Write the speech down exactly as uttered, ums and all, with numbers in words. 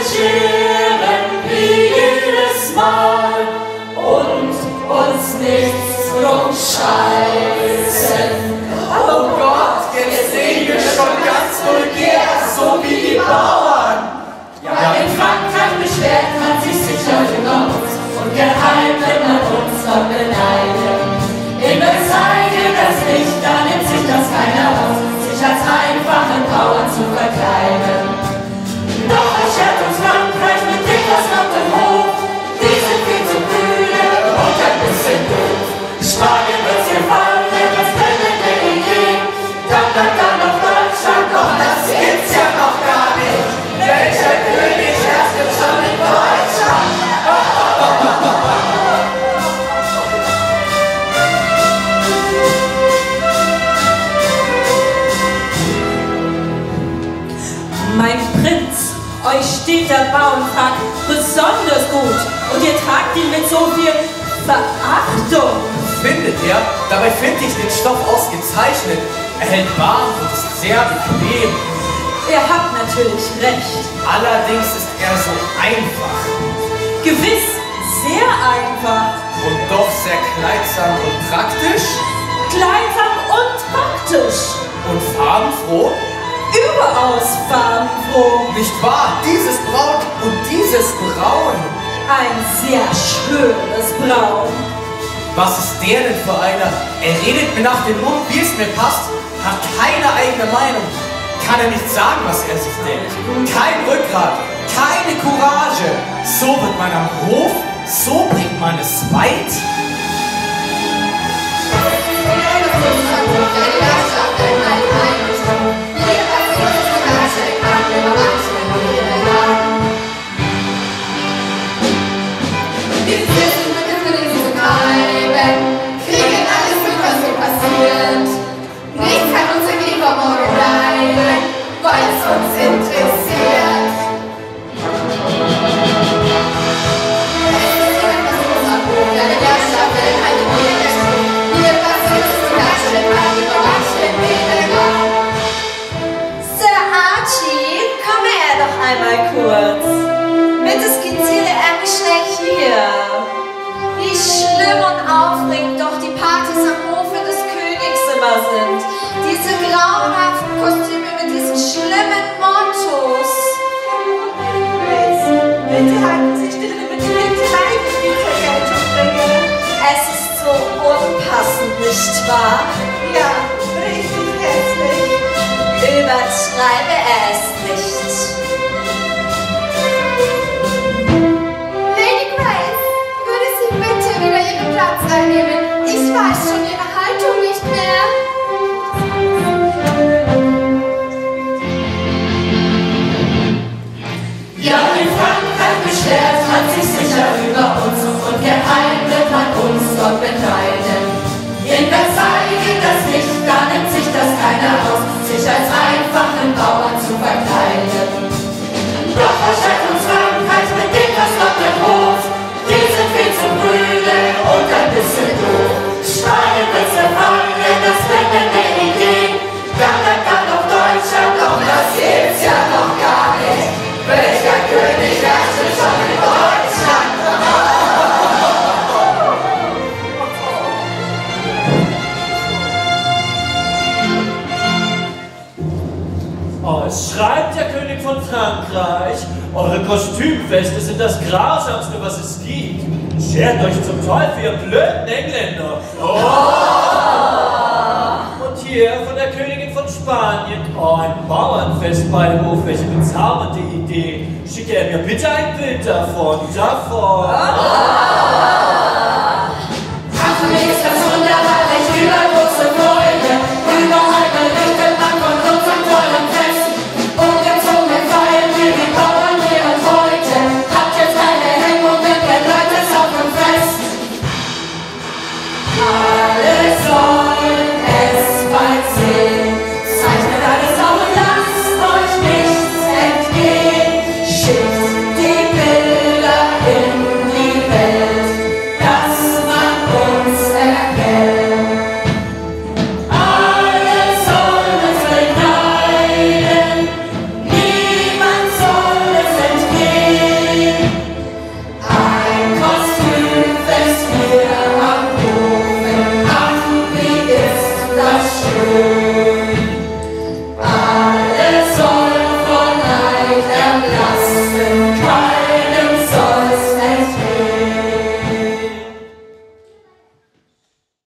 bescheren wie jedes Mal und uns nichts drum scheißen. Oh Gott, jetzt sehen wir schon ganz vulgär, so wie die Bauern. Ja, in Frankreich beschwert man sich sicher über uns und geheim wird man uns noch beneiden. In Versailles gilt das nicht, da nimmt sich das keiner aus, sich als einfachen Bauern zu verkleiden. Doch beschert uns Frankreich mit Dickers auf dem Hof, die sind viel zu kühle und ein bisschen doof. Spanien wird's gefallen, das brennende Idee, dann bleibt da noch Deutschland, doch das gibt's ja noch gar nicht. Welcher König herrscht denn schon in Deutschland? Mein Prinz, euch steht der Bauernfrack besonders gut und ihr tragt ihn mit so viel Verachtung. Findet ihr? Dabei finde ich den Stoff ausgezeichnet. Er hält warm und ist sehr bequem. Ihr habt natürlich recht. Allerdings ist er so einfach. Gewiss, sehr einfach. Und doch sehr kleidsam und praktisch. Kleidsam und praktisch. Und farbenfroh. Überaus farbenfroh. Nicht wahr? Dieses Braun und dieses Braun. Ein sehr schönes Braun. Was ist der denn für einer? Er redet mir nach dem Mund, wie es mir passt, hat keine eigene Meinung. Kann er nicht sagen, was er sich denkt. Kein Rückgrat, keine Courage. So wird man am Hof, so bringt man es weit. Weil es uns interessiert. Es ist etwas unser Hof, deine Herrschaft will eine Niederschrift. Hier passiert es zum Herrschen, an die Überraschung Wiedergabe. Sir Archie, komme her doch einmal kurz. Bitte skizziere er mich schnell hier. Wie schlimm und aufregend doch die Partys am Hofe des Königs immer sind. Diese grauenhaften Kostüme mit diesen schlimmen Mottos. Bitte halten Sie still, damit ich nicht gleich die Vergeltung bringe. Es ist so unpassend, nicht wahr? Ja, richtig hässlich. Übertreibe es nicht. Lady Grace, würde sie bitte wieder ihren Platz einnehmen? Ich weiß schon ihre Haltung nicht mehr. Ja, in Frankreich beschwert man sich sicher über uns und geheim wird man uns dort beneiden. In Versailles geht das nicht, da nimmt sich das keiner aus, sich als einfachen Bauern zu verkleiden. Doch versteht uns Frankreich mit dem das auf dem Hof, die sind viel zu müde und ein bisschen doof. Spanien wird's gefallen, das brennende Idee, dann bleibt da noch Deutschland, doch das gibt's ja noch gar nicht. Welcher König herrscht schon in Deutschland? Oh, es schreibt der König von Frankreich. Eure Kostümfeste sind das Grausamste, was es gibt. Schert euch zum Teufel, ihr blöden Engländer. Oh. Und hier von der Königin von Spanien. Oh, ein Bauernfest bei Hof, welche bezaubernde Idee. Schicke er mir bitte ein Bild davon. Davon. Oh.